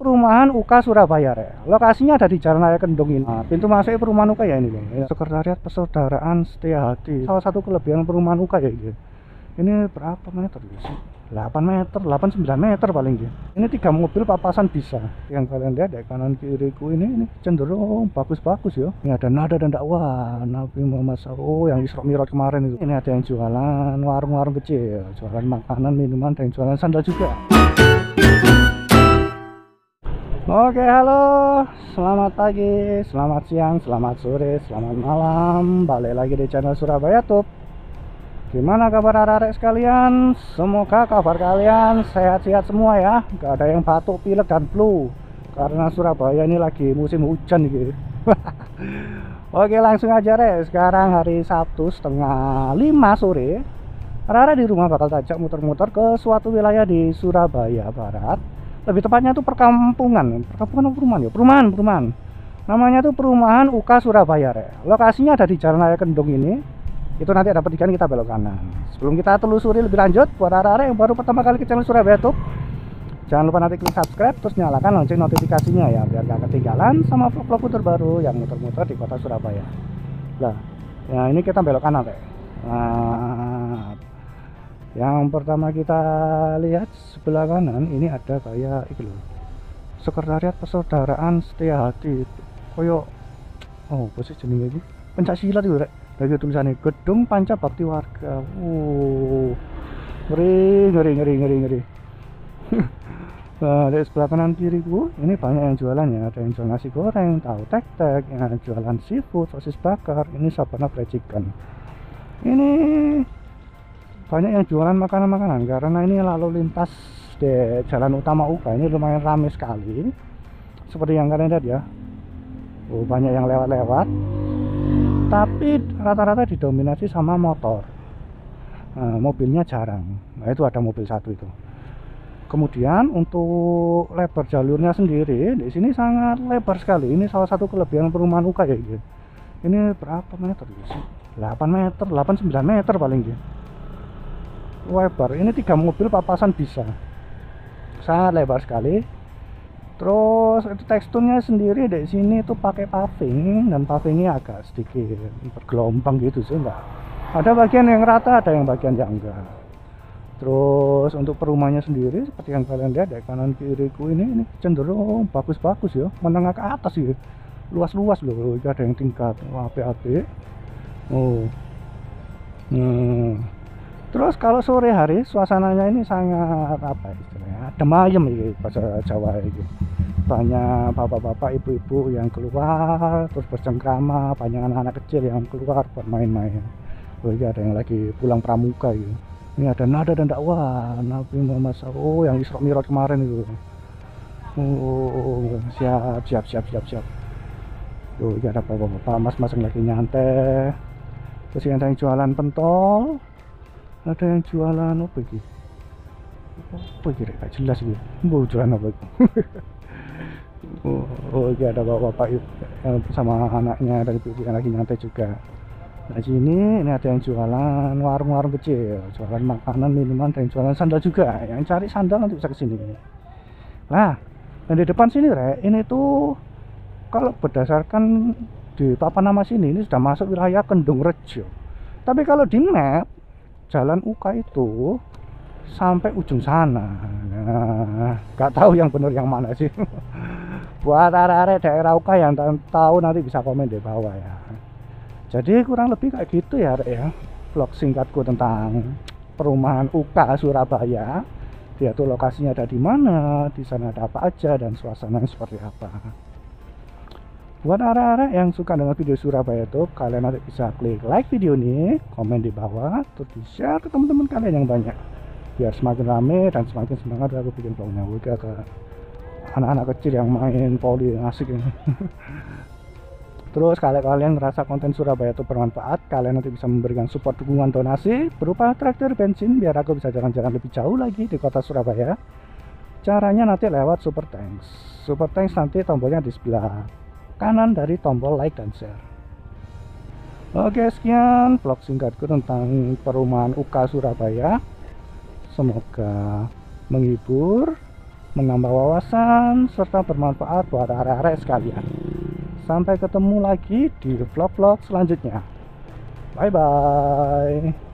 perumahan UK Surabaya, lokasinya ada di Jalan Raya Kendung ini. Nah, pintu masuk perumahan UK ya ini, loh. Sekretariat Persaudaraan Setia Hati. Salah satu kelebihan perumahan UK ya ini. Ini berapa meter sih? 8 meter, 8-9 meter paling ya. Ini 3 mobil papasan bisa. Yang kalian lihat ya kanan kiriku ini cenderung bagus-bagus ya. Ini ada nada dan dakwah Nabi Muhammad SAW yang Isra Mi'raj kemarin itu. Ini ada yang jualan warung-warung kecil, jualan makanan, minuman, dan jualan sandal juga. Oke, halo, selamat pagi, selamat siang, selamat sore, selamat malam. Balik lagi di channel Surabaya Tube. Gimana kabar arek sekalian? Semoga kabar kalian sehat-sehat semua ya. Gak ada yang batuk, pilek, dan flu. Karena Surabaya ini lagi musim hujan gitu. Oke, langsung aja sekarang hari Sabtu setengah 5 sore. Arek di rumah bakal tajak muter-muter ke suatu wilayah di Surabaya Barat. Lebih tepatnya itu perkampungan atau perumahan ya? Perumahan. Namanya tuh perumahan UK Surabaya, Lokasinya ada di Jalan Raya Kendung ini. Itu nanti ada pertigaan, kita belok kanan. Sebelum kita telusuri lebih lanjut, buat arek-arek yang baru pertama kali ke channel Surabaya Tube, jangan lupa nanti klik subscribe, terus nyalakan lonceng notifikasinya ya, biar gak ketinggalan sama vlog-vlog terbaru yang muter-muter di kota Surabaya. Nah, ya ini kita belok kanan, Nah, yang pertama kita lihat sebelah kanan ini ada kayak itu loh, Sekretariat Persaudaraan Setia Hati. Koyo posisi jenenge iki pencak silat itu lagi tulisannya Gedung Panca Bakti Warga. Ngeri. Nah, dari sebelah kanan kiriku ini banyak yang jualan ya. Ada yang jual nasi goreng, tahu tek-tek, yang jualan seafood, sosis bakar. Ini Sabana Fried Chicken. Ini banyak yang jualan makanan-makanan karena ini lalu lintas di jalan utama UK ini lumayan ramai sekali. Seperti yang kalian lihat ya. Banyak yang lewat-lewat. Tapi rata-rata didominasi sama motor. Nah, mobilnya jarang. Nah, itu ada mobil satu itu. Kemudian untuk lebar jalurnya sendiri di sini sangat lebar sekali. Ini salah satu kelebihan perumahan UK ya. Ini berapa meter sih? 8 meter, 8-9 meter paling ya. Lebar. Ini 3 mobil papasan bisa. Sangat lebar sekali. Terus itu teksturnya sendiri di sini itu pakai paving, dan pavingnya agak sedikit bergelombang gitu sih, enggak. Ada bagian yang rata, ada yang bagian yang enggak. Terus untuk perumahannya sendiri seperti yang kalian lihat di kanan kiriku ini cenderung bagus-bagus ya, menengah ke atas ya. Luas-luas loh. Ini ada yang tingkat AP-AP. Terus kalau sore hari suasananya ini sangat apa istilahnya, adem ayem ini bahasa Jawa ini. Banyak bapak-bapak, ibu-ibu yang keluar terus bercengkrama, banyak anak-anak kecil yang keluar buat main-main. Ini ada yang lagi pulang pramuka gitu. Ini ada nada dan dakwah Nabi Muhammad SAW yang Isra Mi'raj kemarin itu. Siap. Ini ada bapak-bapak, mas-mas yang lagi nyantai. Terus ada yang jualan pentol. Ada yang jualan apa iki? Apa iki gak jelas iki. Mau jualan apa iki? Ini ada bapak-bapak sama anaknya dan ibu yang lagi nyantai juga. Nah, sini ini ada yang jualan warung-warung kecil, jualan makanan, minuman, dan jualan sandal juga. Yang cari sandal nanti bisa ke sini. Nah, dan di depan sini ini tuh kalau berdasarkan di papan nama sini ini sudah masuk wilayah Kendung Rejo. Tapi kalau di map jalan UK itu sampai ujung sana. Nah, gak tahu yang benar yang mana sih. Buat arek-arek daerah UK yang tahu nanti bisa komen di bawah ya. Jadi kurang lebih kayak gitu ya, ya. Vlog singkatku tentang perumahan UK Surabaya. Dia tuh lokasinya ada di mana, di sana ada apa aja, dan suasananya seperti apa. Buat arek-arek yang suka dengan video Surabaya itu, kalian nanti bisa klik like video ini, komen di bawah, terus di share ke teman-teman kalian yang banyak, biar semakin rame dan semakin semangat aku bikin vlognya. Udah ke anak-anak kecil yang main poli yang asik ini. Terus kalau kalian ngerasa konten Surabaya itu bermanfaat, kalian nanti bisa memberikan support dukungan donasi berupa traktir bensin biar aku bisa jalan-jalan lebih jauh lagi di kota Surabaya. Caranya nanti lewat Super Thanks. Super Thanks nanti tombolnya di sebelah kanan dari tombol like dan share. Oke, sekian vlog singkatku tentang perumahan UK Surabaya. Semoga menghibur menambah wawasan serta bermanfaat buat arek-arek sekalian. Sampai ketemu lagi di vlog-vlog selanjutnya. Bye bye.